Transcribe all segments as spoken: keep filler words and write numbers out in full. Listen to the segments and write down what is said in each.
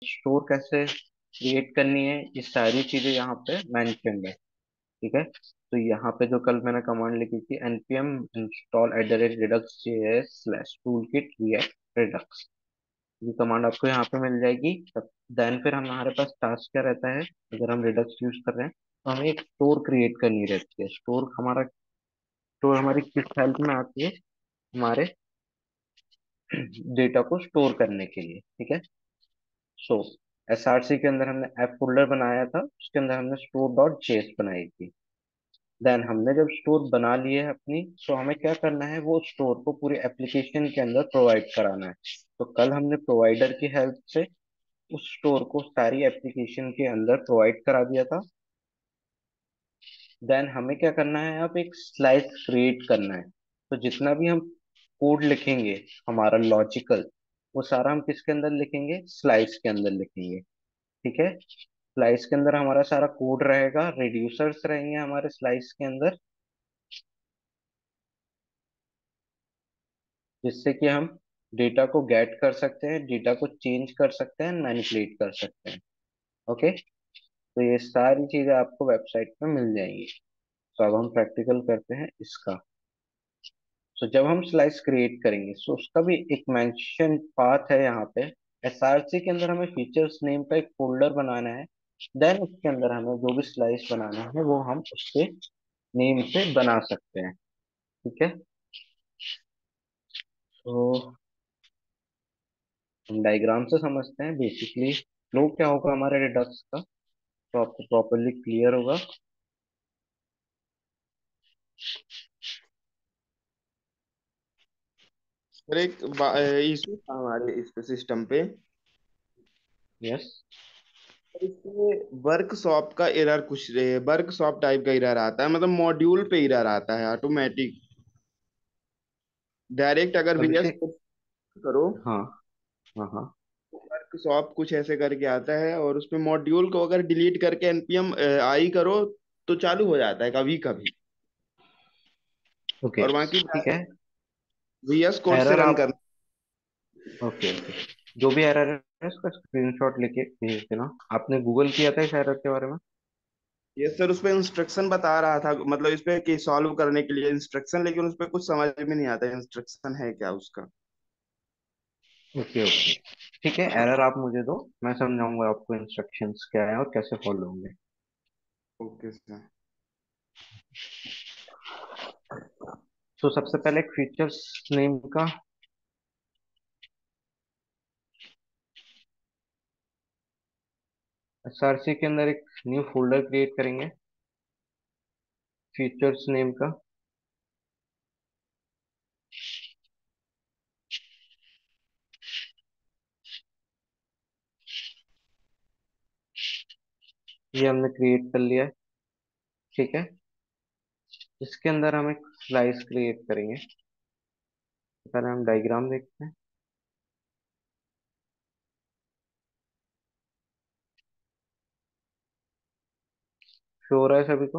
Store कैसे create करनी है, ये सारी चीजें यहाँ पे मेंशन्ड है। ठीक है, तो यहाँ पे जो कल मैंने कमांड लिखी थी, npm install at the rate redux js slash tool kit react redux, ये कमांड आपको यहाँ पे मिल जाएगी। तब देन फिर हम हमारे पास टास्क क्या रहता है, अगर हम redux यूज कर रहे हैं तो हमें एक स्टोर क्रिएट करनी रहती है। स्टोर हमारा स्टोर हमारी किस हेल्प में आती है, हमारे डेटा को स्टोर करने के लिए। ठीक है, सो एसआरसी के अंदर हमने एप फोल्डर बनाया था, उसके अंदर हमने स्टोर डॉट जेएस बनाई थी। देन हमने जब स्टोर बना लिए है अपनी, तो हमें क्या करना है, वो स्टोर को पूरी एप्लीकेशन के अंदर प्रोवाइड कराना है। तो कल हमने प्रोवाइडर की हेल्प से उस स्टोर को सारी एप्लीकेशन के अंदर प्रोवाइड करा दिया था। देन हमें क्या करना है, अब एक स्लाइस क्रिएट करना है। तो जितना भी हम कोड लिखेंगे, हमारा लॉजिकल, वो सारा हम किसके अंदर लिखेंगे, स्लाइस के अंदर लिखेंगे। ठीक है, स्लाइस के अंदर हमारा सारा कोड रहेगा, रिड्यूसर्स रहेंगे हमारे स्लाइस के अंदर, जिससे कि हम डेटा को गेट कर सकते हैं, डेटा को चेंज कर सकते हैं, मैनिपुलेट कर सकते हैं। ओके, तो ये सारी चीजें आपको वेबसाइट पे मिल जाएंगी। तो अब हम प्रैक्टिकल करते हैं इसका। सो जब हम स्लाइस क्रिएट करेंगे, सो उसका भी एक मेंशन पाथ है यहाँ पे। एसआरसी के अंदर हमें फीचर्स नेम का एक फोल्डर बनाना है। देन उसके अंदर हमें जो भी स्लाइस बनाना है वो हम उसके नेम से बना सकते हैं। ठीक है, तो हम डायग्राम से समझते हैं बेसिकली फ्लो क्या होगा हमारे रिडक्स का, तो आपको प्रॉपरली क्लियर होगा। और एक इशू था हमारे इस सिस्टम पे। यस। इसमें वर्कशॉप का एरर, कुछ वर्कशॉप टाइप का एरर आता है, मतलब मॉड्यूल पे एरर आता है ऑटोमेटिक। डायरेक्ट अगर अभी वीएस से, करो, हाँ हाँ हाँ। वर्कशॉप कुछ ऐसे करके आता है, और उसमें मॉड्यूल को अगर डिलीट करके एनपीएम आई करो तो चालू हो जाता है कभी कभी। ओके और बाकी ठीक है। वीएस कोड से एरर रन आप, करना। ओके ओके, जो भी एरर है उसका स्क्रीनशॉट लेके भेज देना। आपने गूगल किया था इस एरर के बारे में? ये सर उस पे इंस्ट्रक्शन बता रहा था, मतलब इस पे कि सॉल्व करने के लिए इंस्ट्रक्शन, लेकिन उस पे कुछ समझ में नहीं आता इंस्ट्रक्शन है क्या उसका। ओके ओके, ठीक है, एरर आप मुझे दो, मैं समझाऊंगा आपको इंस्ट्रक्शंस क्या है और कैसे फॉलो होंगे। Okay sir. तो सबसे पहले एक फीचर्स नेम का एसआरसी के अंदर एक न्यू फोल्डर क्रिएट करेंगे फीचर्स नेम का। ये हमने क्रिएट कर लिया है। ठीक है, इसके अंदर हम एक स्लाइस क्रिएट करेंगे। तो पहले हम डायग्राम देखते हैं। शो हो रहा है सभी को?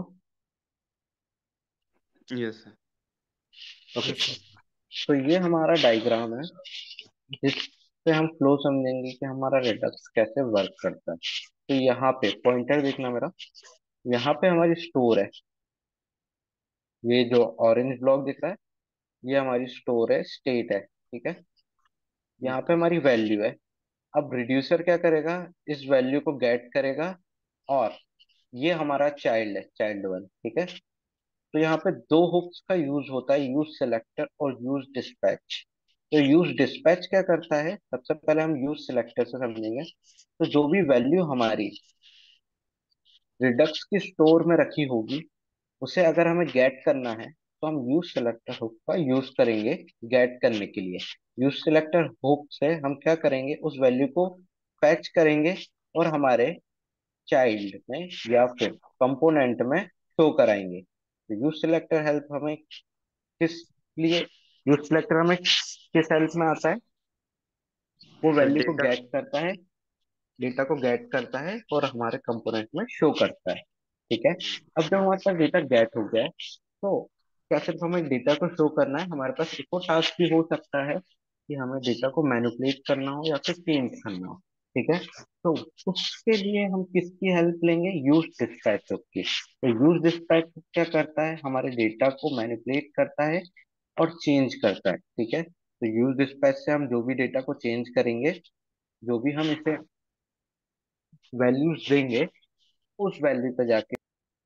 Yes sir. ओके, तो ये हमारा डायग्राम है जिससे हम फ्लो समझेंगे कि हमारा रेडक्स कैसे वर्क करता है। तो यहाँ पे पॉइंटर देखना मेरा, यहाँ पे हमारी स्टोर है। ये जो ऑरेंज ब्लॉक दिख रहा है, ये हमारी स्टोर है, स्टेट है। ठीक है, यहाँ पे ओके हमारी वैल्यू है। अब रिड्यूसर क्या करेगा, इस वैल्यू को गेट करेगा, और ये हमारा चाइल्ड है, चाइल्ड वन। ठीक है, तो यहाँ पे दो हुक्स का यूज होता है, यूज सेलेक्टर और यूज डिस्पैच। तो यूज डिस्पैच क्या करता है, सबसे पहले हम यूज सेलेक्टर से समझेंगे। तो जो भी वैल्यू हमारी रिडक्स की स्टोर में रखी होगी, उसे अगर हमें गेट करना है, तो हम यूज सेलेक्टर हुक का यूज करेंगे गेट करने के लिए। यूज सेलेक्टर हुक से हम क्या करेंगे, उस वैल्यू को फैच करेंगे और हमारे चाइल्ड में या फिर कंपोनेंट में शो कराएंगे। तो यूज सिलेक्टर हेल्प हमें किस लिए, यूज सिलेक्टर हमें किस हेल्प में आता है, वो सर। वैल्यू को डेटा। गेट करता है, डेटा को गेट करता है और हमारे कंपोनेंट में शो करता है। ठीक है, अब जब हमारे पास डेटा गेट हो गया है, तो क्या सिर्फ हमें डेटा को शो करना है, हमारे पास एक और टास्क भी हो सकता है कि हमें डेटा को मैनिपुलेट करना हो या फिर चेंज करना हो। ठीक है। तो उसके लिए हम किसकी हेल्प लेंगे? यूज डिस्पैच की। तो यूज डिस्पैच क्या करता है? हमारे डेटा को मैनिपुलेट करता है और चेंज करता है। ठीक है, तो यूज डिस्पैच से हम जो भी डेटा को चेंज करेंगे, जो भी हम इसे वैल्यूज देंगे, उस वैल्यू पे जाके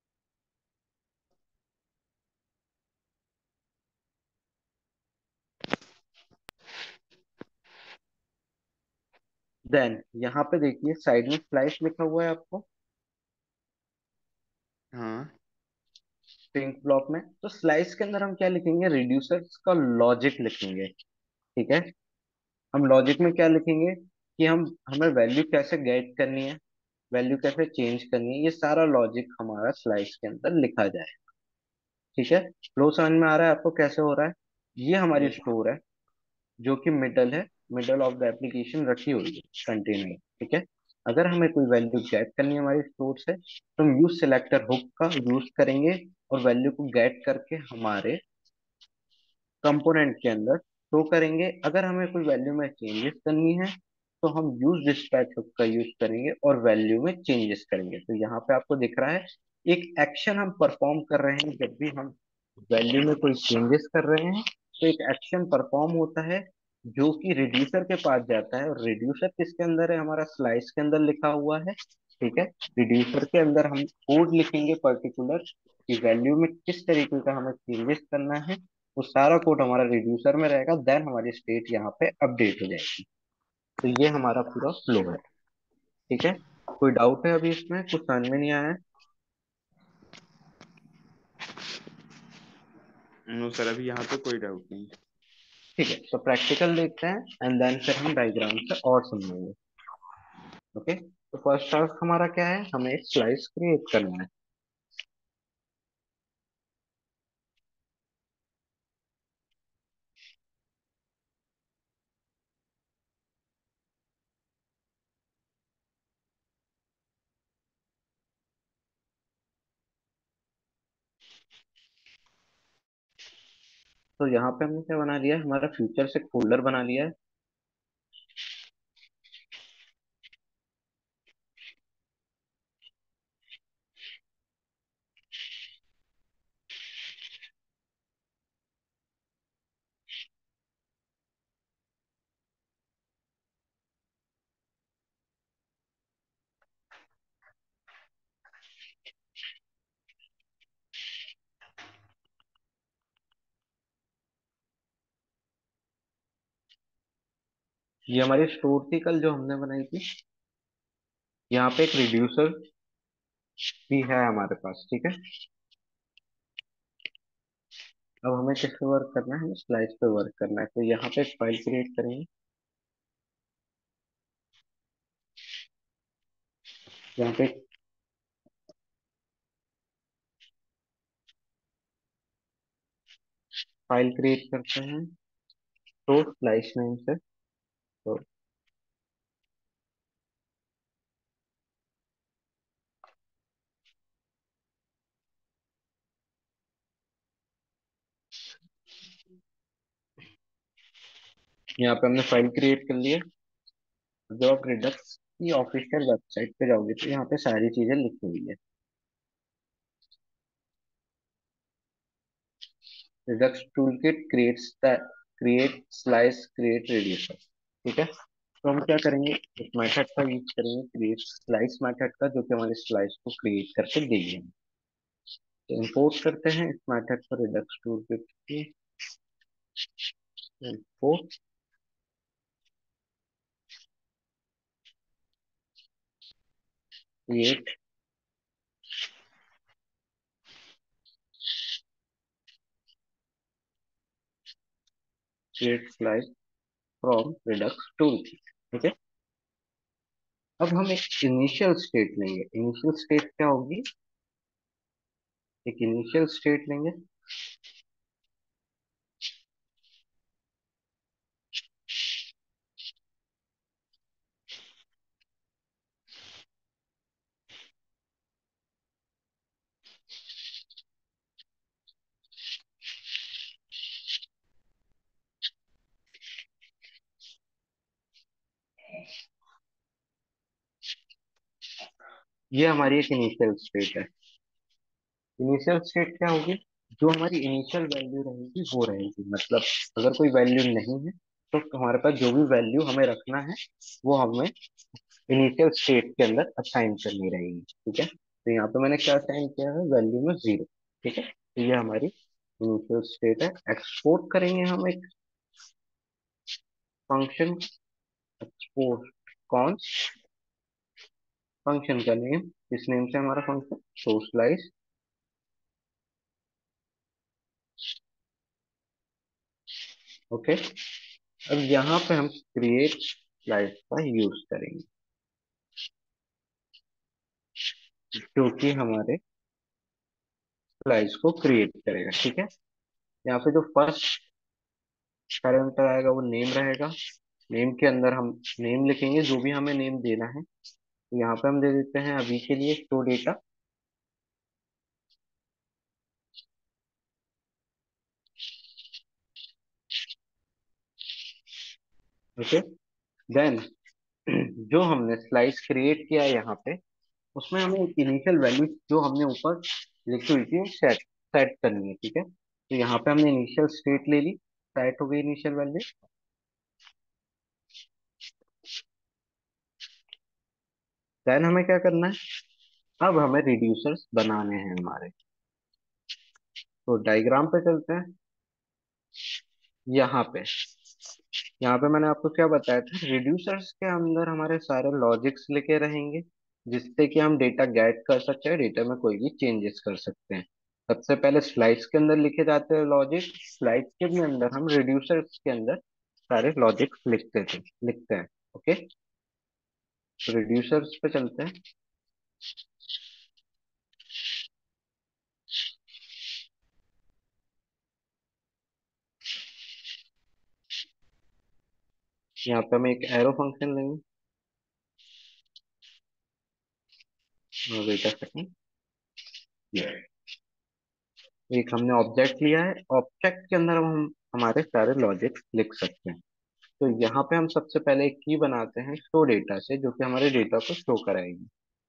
देन यहाँ पे देखिए साइड में स्लाइस लिखा हुआ है आपको, हाँ। पिंक ब्लॉक में। तो स्लाइस के अंदर हम क्या लिखेंगे? रिड्यूसर्स का लॉजिक लिखेंगे। ठीक है, हम लॉजिक में क्या लिखेंगे कि हम हमें वैल्यू कैसे गेट करनी है, वैल्यू कैसे चेंज करनी है, ये सारा लॉजिक हमारा स्लाइस के अंदर लिखा जाए। ठीक है, फ्लो समझ में आ रहा है आपको कैसे हो रहा है? ये हमारी यस। स्टोर है जो कि मिडल है, मिडल ऑफ द एप्लीकेशन रखी हुई है कंटेनर। ठीक है, अगर हमें कोई वैल्यू गेट करनी है हमारी स्टोर से, तो हम यूज सिलेक्टर हुक का यूज करेंगे और वैल्यू को गेट करके हमारे कंपोनेंट के अंदर शो करेंगे। अगर हमें कोई वैल्यू में चेंजेस करनी है, तो हम यूज डिस्पैच हुक का यूज करेंगे और वैल्यू में चेंजेस करेंगे। तो यहाँ पे आपको दिख रहा है एक एक्शन हम परफॉर्म कर रहे हैं। जब भी हम वैल्यू में कोई चेंजेस कर रहे हैं, तो एक एक्शन परफॉर्म होता है जो कि रिड्यूसर के पास जाता है। और रिड्यूसर किसके अंदर है? हमारा स्लाइस के अंदर लिखा हुआ है। ठीक है, रिड्यूसर के अंदर हम कोड लिखेंगे पर्टिकुलर कि वैल्यू में किस तरीके का हमें चेंजेस करना है। वो सारा कोड हमारा रिड्यूसर में रहेगा, देन हमारी स्टेट यहाँ पे अपडेट हो जाएगी। तो ये हमारा पूरा फ्लो है। ठीक है, कोई डाउट है अभी इसमें? कुछ समझ में नहीं आया है? नो सर, अभी यहाँ पे कोई डाउट नहीं। ठीक है, तो प्रैक्टिकल देखते हैं एंड देन फिर हम डायग्राम से और समझेंगे। ओके, तो फर्स्ट टास्क हमारा क्या है? हमें एक स्लाइस क्रिएट करना है। तो यहाँ पे हमने क्या बना लिया है? हमारा फ्यूचर से फोल्डर बना लिया है। ये हमारी स्टोर थी कल जो हमने बनाई थी। यहाँ पे एक रिड्यूसर भी है हमारे पास। ठीक है, अब हमें किस पे वर्क करना है? हमें स्लाइस पे वर्क करना है। तो यहाँ पे एक फाइल क्रिएट करेंगे। यहाँ पे फाइल क्रिएट करते हैं तो स्लाइस नेम से। तो यहाँ पे हमने फाइल क्रिएट कर ली है। जब आप रिडक्स की ऑफिशियल वेबसाइट पे जाओगे तो यहाँ पे सारी चीजें लिखी हुई है। Redux toolkit creates the create slice create radius. ठीक है, तो हम क्या करेंगे? एक मेथड का यूज करेंगे, क्रिएट स्लाइस मेथड का, जो कि हमारे स्लाइस को क्रिएट करके देगी। तो इंपोर्ट करते हैं इस मेथड को रिडक्स टूलकिट की। Import create create slice from Redux toolkit. ठीक है, अब हम एक इनिशियल स्टेट लेंगे। इनिशियल स्टेट क्या होगी? एक इनिशियल स्टेट लेंगे। ये हमारी एक इनिशियल स्टेट है। इनिशियल स्टेट क्या होगी? जो हमारी इनिशियल वैल्यू रहेगी वो रहेगी, मतलब अगर कोई वैल्यू नहीं है तो हमारे पास जो भी वैल्यू हमें रखना है वो हमें इनिशियल स्टेट के अंदर असाइन करनी रहेगी। ठीक है, तो यहाँ पे मैंने क्या असाइन किया है, वैल्यू में जीरो। ठीक है, तो ये हमारी इनिशियल स्टेट है। एक्सपोर्ट करेंगे हम एक फंक्शन, एक्सपोर्ट कॉन्स, फंक्शन का नेम, इस नेम से हमारा फंक्शन सोशलाइज। ओके, अब यहाँ पे हम क्रिएट स्लाइस का यूज करेंगे, जो कि हमारे स्लाइस को क्रिएट करेगा। ठीक है, यहाँ पे जो फर्स्ट पैरामीटर आएगा वो नेम रहेगा। नेम के अंदर हम नेम लिखेंगे, जो भी हमें नेम देना है। तो यहाँ पे हम दे देते हैं अभी के लिए शो डेटा। ओके, देन जो हमने स्लाइस क्रिएट किया है यहाँ पे, उसमें हमें एक इनिशियल वैल्यू जो हमने ऊपर लिखी हुई थी सेट सेट करनी है। ठीक है, तो यहाँ पे हमने इनिशियल स्टेट ले ली, सेट हो गई इनिशियल वैल्यू। देन हमें क्या करना है, अब हमें रिड्यूसर्स बनाने हैं हमारे। तो डायग्राम पे चलते हैं। यहाँ पे यहाँ पे मैंने आपको क्या बताया था, रिड्यूसर्स के अंदर हमारे सारे लॉजिक्स लिखे रहेंगे, जिससे कि हम डेटा गेट कर सकते हैं, डेटा में कोई भी चेंजेस कर सकते हैं। सबसे पहले स्लाइड्स के अंदर लिखे जाते हैं लॉजिक, स्लाइड्स के भी अंदर हम रिड्यूसर्स के अंदर सारे लॉजिक्स लिखते थे लिखते हैं। ओके, तो रिड्यूसर्स पे चलते हैं। यहाँ पे हम एक एरो फंक्शन लेंगे। वेट अ सेकंड, एक हमने ऑब्जेक्ट लिया है, ऑब्जेक्ट के अंदर हम हमारे सारे लॉजिक्स लिख सकते हैं। तो यहाँ पे हम सबसे पहले एक की बनाते हैं शो डेटा से, जो कि हमारे डेटा को शो कराएगी।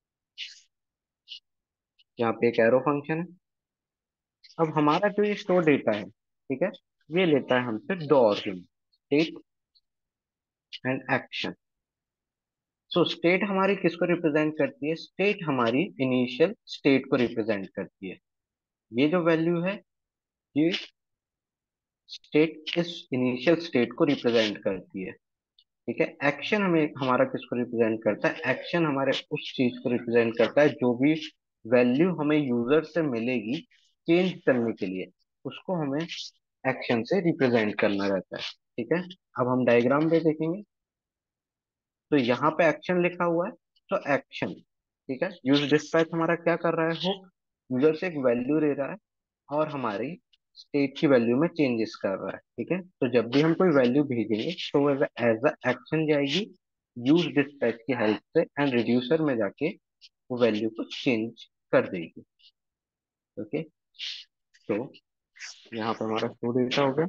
यहाँ पे एक एरो फंक्शन है। अब हमारा जो ये शो डेटा है, ठीक है, ये लेता है हमसे दो argument, state and action. So state हमारी किसको रिप्रेजेंट करती है, स्टेट हमारी इनिशियल स्टेट को रिप्रेजेंट करती है। ये जो वैल्यू है, ये स्टेट इस इनिशियल स्टेट को रिप्रेजेंट करती है। ठीक है, एक्शन हमें हमारा किसको रिप्रेजेंट करता है, एक्शन हमारे उस चीज को रिप्रेजेंट करता है जो भी वैल्यू हमें यूजर से मिलेगी चेंज करने के लिए, उसको हमें एक्शन से रिप्रेजेंट करना रहता है। ठीक है, अब हम डायग्राम पे देखेंगे। तो यहाँ पे एक्शन लिखा हुआ है, तो एक्शन, ठीक है, यूज डिस्पैच हमारा क्या कर रहा है, हुक यूजर से एक वैल्यू ले रहा है और हमारी स्टेट की वैल्यू में चेंजेस कर रहा है। ठीक है, तो जब भी हम कोई वैल्यू भेजेंगे तो वो एज अ एक्शन जाएगी यूज डिस्पैच की हेल्प से, एंड रिड्यूसर में जाके वो वैल्यू को चेंज कर देगी। ओके, तो यहाँ पर हमारा शो डेटा हो गया,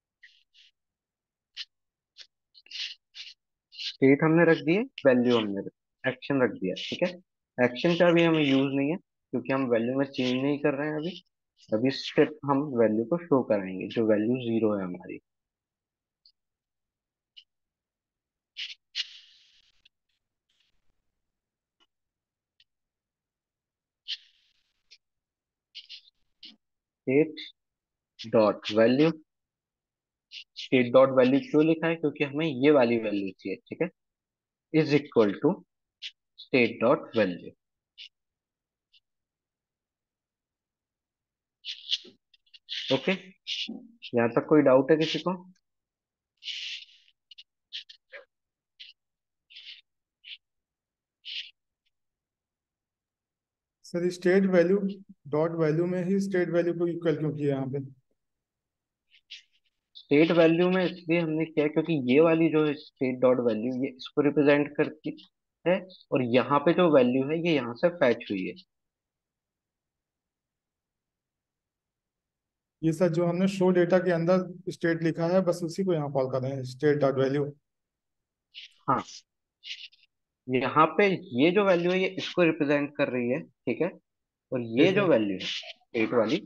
स्टेट हमने रख दिए, वैल्यू हमने एक्शन रख दिया। ठीक है, एक्शन का भी हमें यूज नहीं है क्योंकि हम वैल्यू में चेंज नहीं कर रहे हैं अभी। अभी सिर्फ हम वैल्यू को शो कराएंगे, जो वैल्यू जीरो है हमारी। State dot value, state dot value क्यों लिखा है, क्योंकि हमें ये वाली वैल्यू चाहिए। ठीक है, is equal to state dot value. Okay, यहाँ तक कोई डाउट है किसी को? Sir state value dot value में ही स्टेट वैल्यू को इक्वल क्यों किया यहाँ पे? स्टेट वैल्यू में इसलिए हमने किया क्योंकि ये वाली जो है स्टेट डॉट वैल्यू, ये इसको रिप्रेजेंट करती है, और यहाँ पे जो वैल्यू है ये यहाँ से फैच हुई है। ये सर जो हमने शो डेटा के अंदर स्टेट लिखा है बस उसी को यहाँ कॉल कर रहे हैं, स्टेट डॉट वैल्यू। हाँ, यहाँ पे ये जो वैल्यू है ये इसको रिप्रेजेंट कर रही है, ठीक है। और ये ठीक जो है। वैल्यू है स्टेट वाली,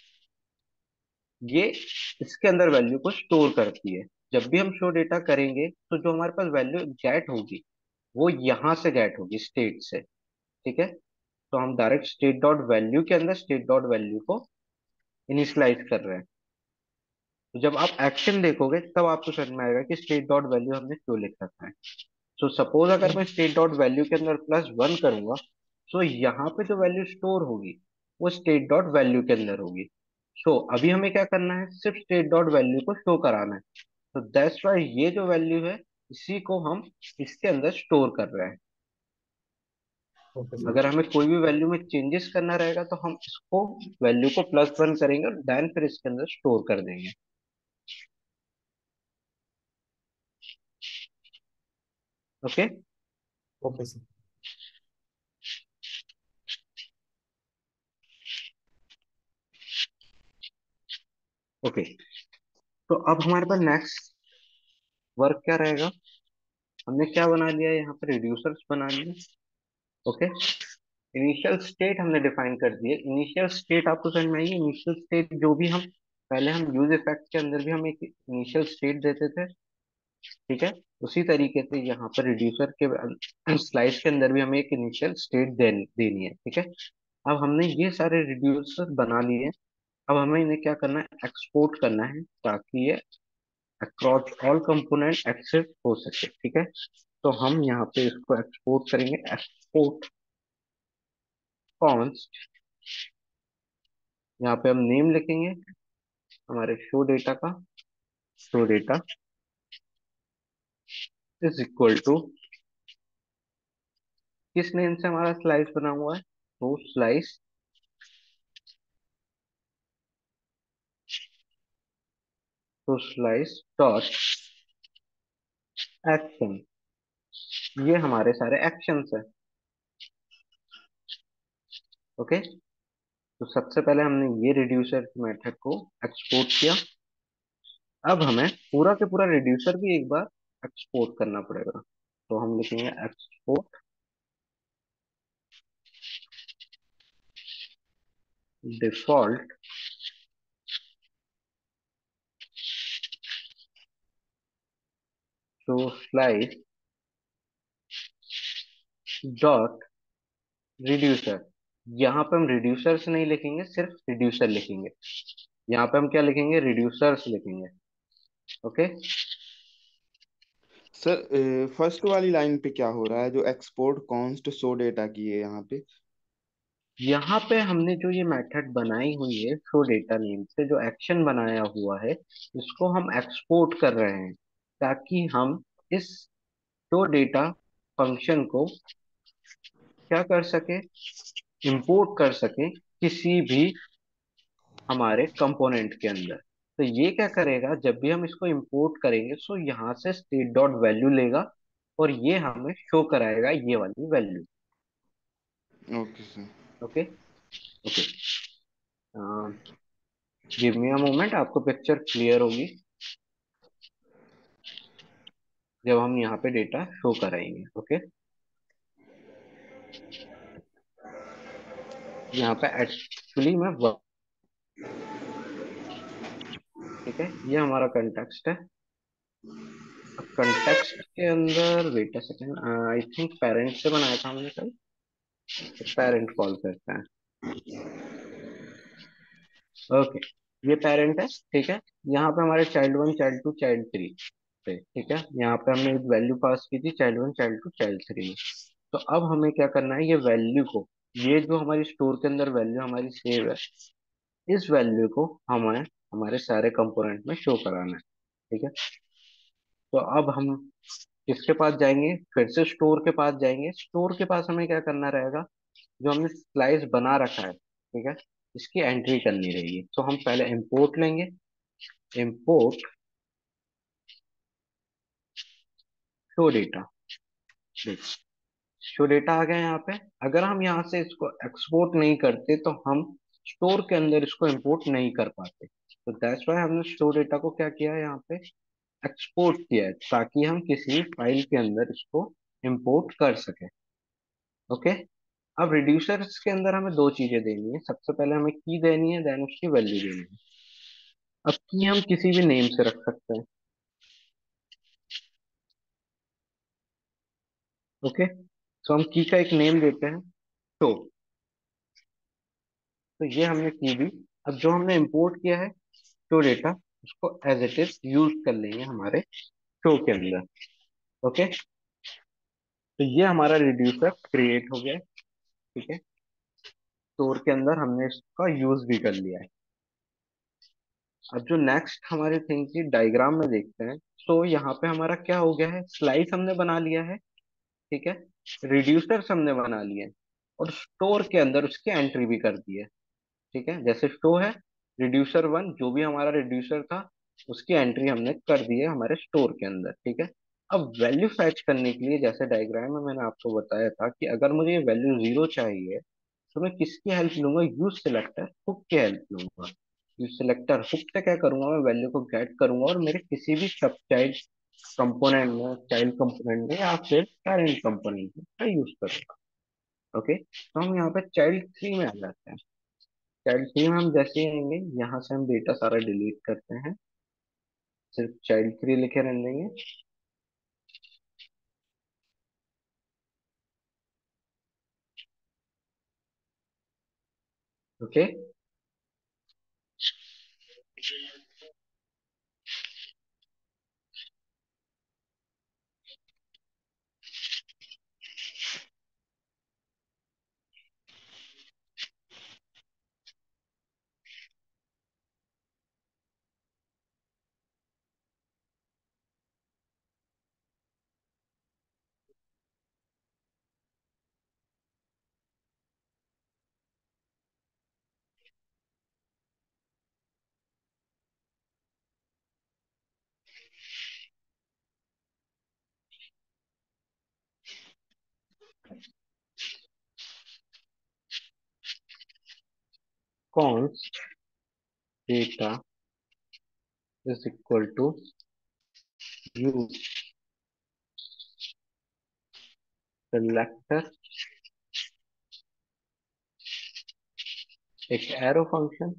ये इसके अंदर वैल्यू को स्टोर करती है। जब भी हम शो डेटा करेंगे तो जो हमारे पास वैल्यू गेट होगी वो यहाँ से गेट होगी, स्टेट से, ठीक है। तो हम डायरेक्ट स्टेट डॉट वैल्यू के अंदर स्टेट डॉट वैल्यू को इनिशियलाइज कर रहे हैं। तो जब आप एक्शन देखोगे तब आपको समझ में आएगा कि स्टेट डॉट वैल्यू हमने क्यों लिख रखा है। सो सपोज अगर मैं स्टेट डॉट वैल्यू के अंदर प्लस वन करूंगा, तो यहाँ पे जो वैल्यू स्टोर होगी वो स्टेट डॉट वैल्यू के अंदर होगी। सो अभी हमें क्या करना है, सिर्फ स्टेट डॉट वैल्यू को शो कराना है। तो दैट्स वाई ये जो वैल्यू है इसी को हम इसके अंदर स्टोर कर रहे हैं। Okay sir. अगर हमें कोई भी वैल्यू में चेंजेस करना रहेगा तो हम इसको वैल्यू को प्लस वन करेंगे और देन फिर इसके अंदर स्टोर कर देंगे। ओके। Okay sir. ओके, तो अब हमारे पास नेक्स्ट वर्क क्या रहेगा। हमने क्या बना लिया, यहाँ पर रिड्यूसर्स बना लिए। ओके, इनिशियल स्टेट हमने डिफाइन कर दिए। इनिशियल स्टेट आपको समझ में आई। इनिशियल स्टेट जो भी हम पहले हम यूज इफेक्ट के अंदर भी हम एक इनिशियल स्टेट देते थे, ठीक है। उसी तरीके से यहाँ पर रिड्यूसर के स्लाइस के अंदर भी हमें एक इनिशियल स्टेट दे, देनी है, ठीक है। अब हमने ये सारे रिड्यूसर बना लिए। अब हमें इन्हें क्या करना है, एक्सपोर्ट करना है ताकि ये अक्रॉस ऑल कंपोनेंट एक्सेस हो सके, ठीक है। तो हम यहाँ पे इसको एक्सपोर्ट करेंगे। एक्सपोर्ट कॉन्स्ट, यहाँ पे हम नेम लिखेंगे हमारे शो डेटा का। Show data is equal to, किस नेम से हमारा स्लाइस बना हुआ है, तो स्लाइस, तो स्लाइस डॉट एक्शन, ये हमारे सारे एक्शंस है। ओके, तो सबसे पहले हमने ये रिड्यूसर मेथड को एक्सपोर्ट किया। अब हमें पूरा के पूरा रिड्यूसर भी एक बार एक्सपोर्ट करना पड़ेगा। तो हम लिखेंगे export default to slice dot reducer. यहाँ पे हम रिड्यूसर्स नहीं लिखेंगे, सिर्फ रिड्यूसर लिखेंगे। यहाँ पे हम क्या लिखेंगे, रिड्यूसर्स लिखेंगे। ओके, सर फर्स्ट वाली लाइन पे क्या हो रहा है, जो एक्सपोर्ट कॉन्स्ट शो डेटा की है यहाँ पे? यहाँ पे हमने जो ये मेथड बनाई हुई है शो डेटा नेम से, जो एक्शन बनाया हुआ है इसको हम एक्सपोर्ट कर रहे हैं ताकि हम इस शो डेटा फंक्शन को क्या कर सके, इंपोर्ट कर सके किसी भी हमारे कंपोनेंट के अंदर। तो ये क्या करेगा, जब भी हम इसको इंपोर्ट करेंगे सो यहाँ से स्टेट डॉट वैल्यू लेगा और ये हमें शो कराएगा ये वाली value. Okay sir. Okay. Okay, give me a moment, आपको पिक्चर क्लियर होगी जब हम यहाँ पे डेटा शो कराएंगे। ओके, यहाँ पे एक्चुअली मैं वर्क, ठीक है, ये हमारा कंटेक्स्ट है। कंटेक्स्ट के अंदर wait a second, I think parent से बनाया था हमने कल, पेरेंट कॉल करते हैं। ओके, ये पेरेंट है, ठीक है। यहाँ पे हमारे child one child two child three पे, ठीक है। यहाँ पे हमने एक वैल्यू पास की थी child one child two child three में। तो अब हमें क्या करना है, ये वैल्यू को, ये जो हमारी स्टोर के अंदर वैल्यू हमारी सेव है, इस वैल्यू को हमें हमारे सारे कंपोनेंट में शो कराना है, ठीक है। तो अब हम किसके पास जाएंगे, फिर से स्टोर के पास जाएंगे। स्टोर के पास हमें क्या करना रहेगा, जो हमने स्लाइस बना रखा है, ठीक है, इसकी एंट्री करनी रहेगी। तो हम पहले इंपोर्ट लेंगे। Import show data, show data आ गया यहाँ पे। अगर हम यहाँ से इसको एक्सपोर्ट नहीं करते तो हम स्टोर के अंदर इसको इंपोर्ट नहीं कर पाते। तो दैट्स वाई हमने शो डेटा को क्या किया है, यहाँ पे एक्सपोर्ट किया है ताकि हम किसी फाइल के अंदर इसको इंपोर्ट कर सके। ओके। अब रिड्यूसर्स के अंदर हमें दो चीजें देनी है, सबसे पहले हमें की देनी है, देन उसकी वैल्यू देनी है। अब की हम किसी भी नेम से रख सकते हैं। ओके, तो हम की का एक नेम देते हैं, शो। तो ये हमने की दी। अब जो हमने इंपोर्ट किया है शो डेटा, उसको एज इट इज यूज कर लेंगे हमारे शो के अंदर। ओके, तो ये हमारा रिड्यूसर क्रिएट हो गया है। ठीक है, स्टोर के अंदर हमने इसका यूज भी कर लिया है। अब जो नेक्स्ट हमारी थिंग थी, डायग्राम में देखते हैं। तो यहाँ पे हमारा क्या हो गया है, स्लाइस हमने बना लिया है। ठीक है, रिड्यूसर्स हमने बना लिए हैं, और स्टोर के अंदर उसकी एंट्री भी कर दी है। ठीक है, जैसे शो है, रिड्यूसर वन जो भी हमारा रिड्यूसर था, उसकी एंट्री हमने कर दी है हमारे स्टोर के अंदर। ठीक है, अब वैल्यू फैच करने के लिए, जैसे डायग्राम में मैंने आपको बताया था कि अगर मुझे ये वैल्यू जीरो चाहिए, तो मैं किसकी हेल्प लूंगा, यूज सिलेक्टर हुक की हेल्प लूंगा। यूज सिलेक्टर हुक से क्या करूंगा, मैं वैल्यू को गेट करूंगा और मेरे किसी भी सब चाइल्ड कंपोनेंट में, चाइल्ड कंपोनेंट में या फिर पेरेंट कंपोनेंट में मैं यूज करूंगा। ओके, तो हम यहाँ पे चाइल्ड थ्री में आ जाते हैं। चाइल्ड थ्री में हम जैसे ही आएंगे, यहाँ से हम डेटा सारा डिलीट करते हैं, सिर्फ चाइल्ड थ्री लिखे रहने देंगे। Okay, const data is equal to use selector, एक एरो फंक्शन।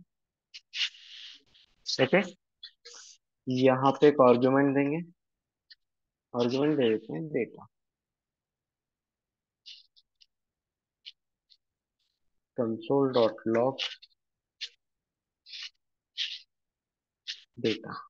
ठीक है, यहाँ पे एक आर्गुमेंट देंगे, आर्गुमेंट दे देते हैं data, console dot log data.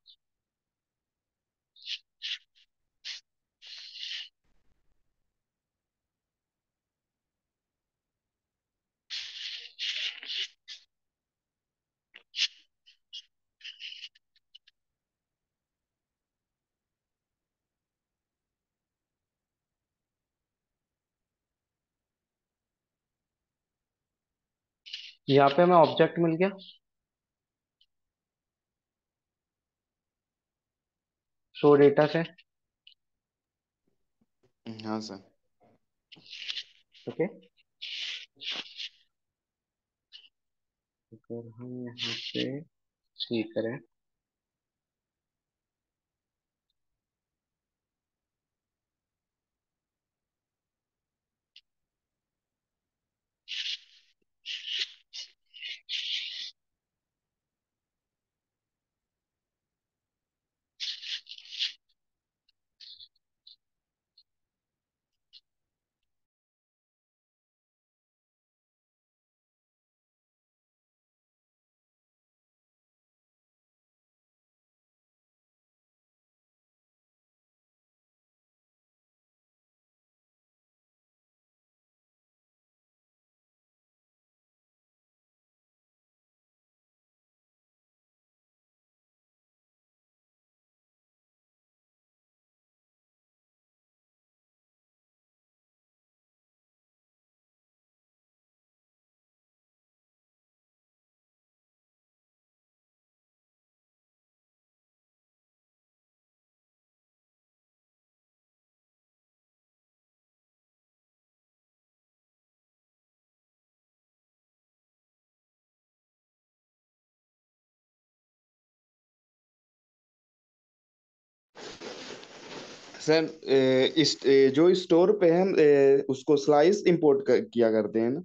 यहाँ पे हमें ऑब्जेक्ट मिल गया शो डेटा से। हाँ सर। ओके, अगर हम यहाँ पे सी करें, सर ए, इस ए, जो स्टोर पे हम ए, उसको स्लाइस इंपोर्ट कर, किया करते हैं ना।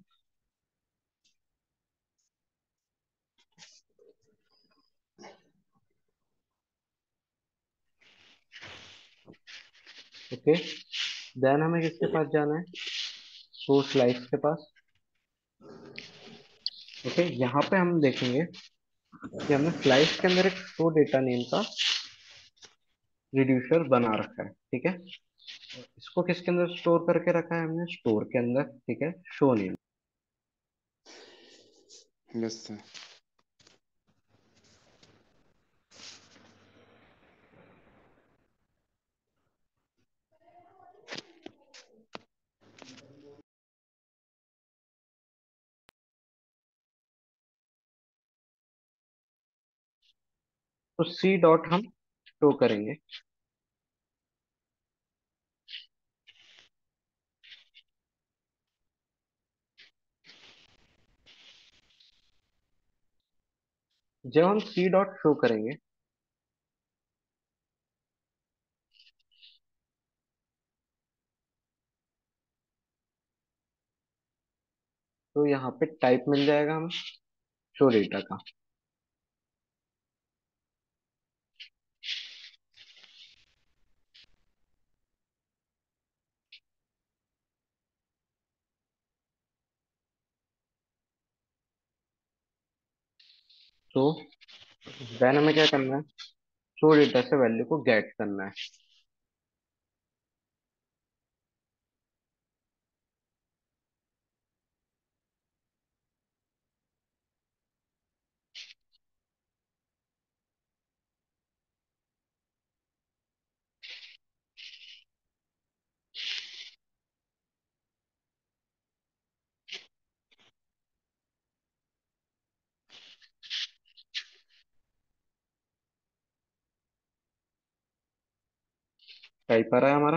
ओके, देन हमें किसके पास जाना है? सोर्स स्लाइस के पास। ओके, यहाँ पे हम देखेंगे कि हमने स्लाइस के अंदर एक शो डेटा नेम का रिड्यूसर बना रखा है, ठीक है। इसको किसके अंदर स्टोर करके रखा है? हमने स्टोर के अंदर, ठीक है, शो नेम। Yes sir. तो सी डॉट हम शो करेंगे। जब हम सी डॉट शो करेंगे तो यहाँ पे टाइप मिल जाएगा हमें शो डेटा का। तो देन हमें क्या करना है? शो डेटा से वैल्यू को गेट करना है। टाइप आ रहा है हमारा।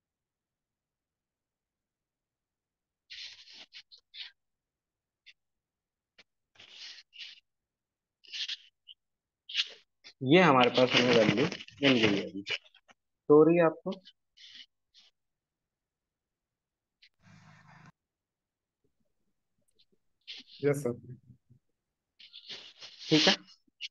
ये हमारे पास हमें वैल्यू मिल गई है अभी। तो रही है आपको? Yes sir. ठीक है।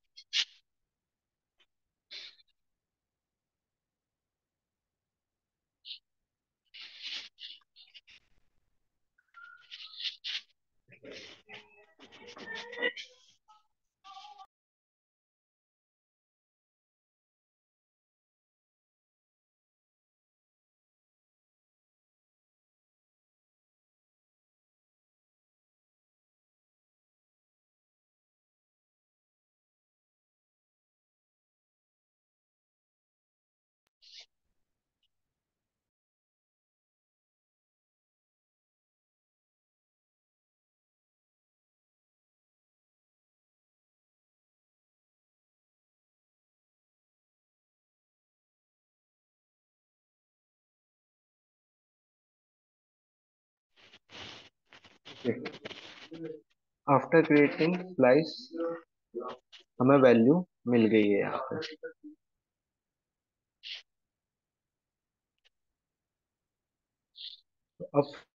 आफ्टर क्रिएटिंग स्लाइस हमें वैल्यू मिल गई है यहाँ पे। तो अब